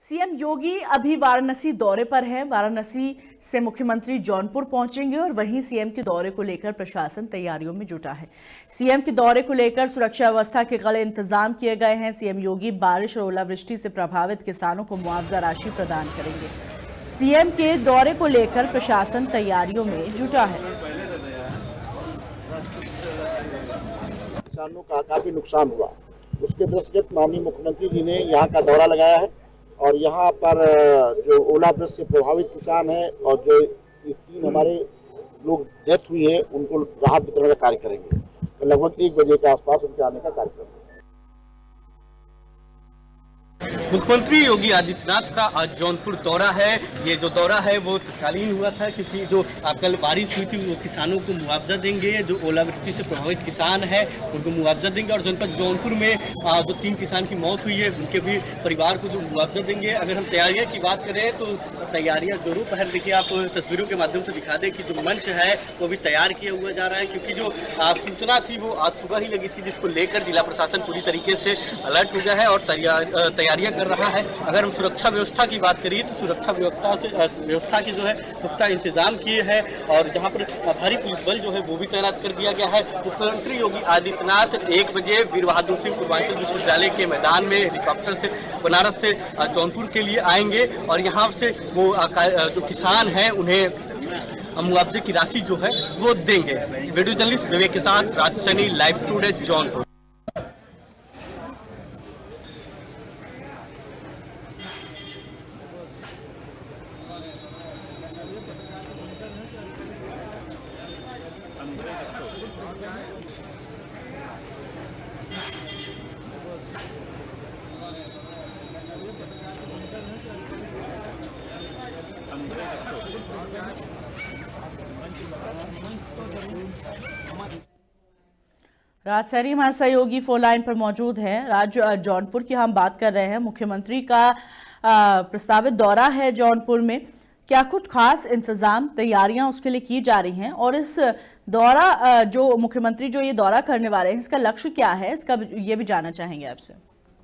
CM योगी अभी वाराणसी दौरे पर हैं। वाराणसी से मुख्यमंत्री जौनपुर पहुंचेंगे और वहीं सीएम के दौरे को लेकर प्रशासन तैयारियों में जुटा है। सीएम के दौरे को लेकर सुरक्षा व्यवस्था के कड़े इंतजाम किए गए हैं। सीएम योगी बारिश और ओलावृष्टि से प्रभावित किसानों को मुआवजा राशि प्रदान करेंगे। सीएम के दौरे को लेकर प्रशासन तैयारियों में जुटा है। किसानों का काफी नुकसान हुआ, उसके दृष्टिगत माननीय मुख्यमंत्री जी ने यहाँ का दौरा लगाया है और यहाँ पर जो ओलावृष्टि से प्रभावित किसान हैं और जो 3 हमारे लोग डेथ हुई है उनको राहत वितरण का कार्य करेंगे। तो लगभग 1 बजे के आसपास उनके आने का कार्यक्रम है। मुख्यमंत्री योगी आदित्यनाथ का आज जौनपुर दौरा है। ये जो दौरा है वो तत्कालीन हुआ था क्योंकि जो कल बारिश हुई थी वो किसानों को मुआवजा देंगे। जो ओलावृष्टि से प्रभावित किसान है उनको मुआवजा देंगे और जनपद जौनपुर में जो 3 किसान की मौत हुई है उनके भी परिवार को जो मुआवजा देंगे। अगर हम तैयारियां की बात करें तो तैयारियां जरूर पहले देखिए, आप तस्वीरों के माध्यम से दिखा दें कि जो मंच है वो भी तैयार किया हुआ जा रहा है क्योंकि जो सूचना थी वो आज सुबह ही लगी थी, जिसको लेकर जिला प्रशासन पूरी तरीके से अलर्ट हो गया है और तैयारियां कर रहा है। अगर हम सुरक्षा व्यवस्था की बात करिए तो सुरक्षा व्यवस्था के जो है पुख्ता इंतजाम किए हैं और जहां पर भारी पुलिस बल जो है वो भी तैनात कर दिया गया है। मुख्यमंत्री योगी आदित्यनाथ 1 बजे वीर बहादुर सिंह पूर्वांचल विश्वविद्यालय के मैदान में हेलीकॉप्टर से बनारस से जौनपुर के लिए आएंगे और यहाँ से वो जो किसान हैं उन्हें मुआवजे की राशि जो है वो देंगे। वीडियो जर्नलिस्ट विवेक के साथ राज सैनी, लाइव टुडे, जौनपुर। राज सैनी हमारे सहयोगी फोन लाइन पर मौजूद हैं। राज, जौनपुर की हम बात कर रहे हैं। मुख्यमंत्री का प्रस्तावित दौरा है जौनपुर में, क्या कुछ खास इंतजाम तैयारियां उसके लिए की जा रही हैं और इस दौरा जो मुख्यमंत्री जो ये दौरा करने वाले हैं इसका लक्ष्य क्या है, इसका ये भी जानना चाहेंगे आपसे।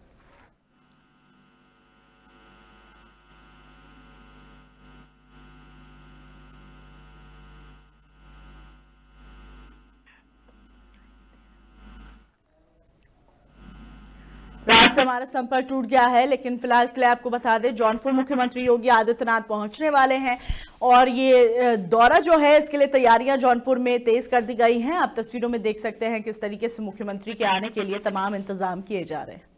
रात से हमारा संपर्क टूट गया है, लेकिन फिलहाल के लिए आपको बता दें जौनपुर मुख्यमंत्री योगी आदित्यनाथ पहुंचने वाले हैं और ये दौरा जो है इसके लिए तैयारियां जौनपुर में तेज कर दी गई हैं। आप तस्वीरों में देख सकते हैं किस तरीके से मुख्यमंत्री के आने के लिए तमाम इंतजाम किए जा रहे हैं।